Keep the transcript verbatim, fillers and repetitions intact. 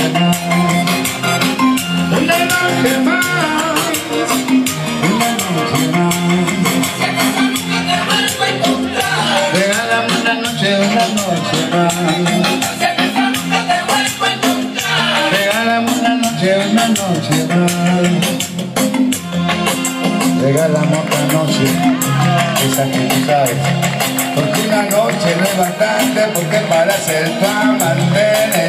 más, una noche más, una noche más. Regálame una noche, una noche más. Regálame una noche, una noche más. Regálame otra noche, esa que tú sabes. Porque una noche no es bastante, porque para ser tu amante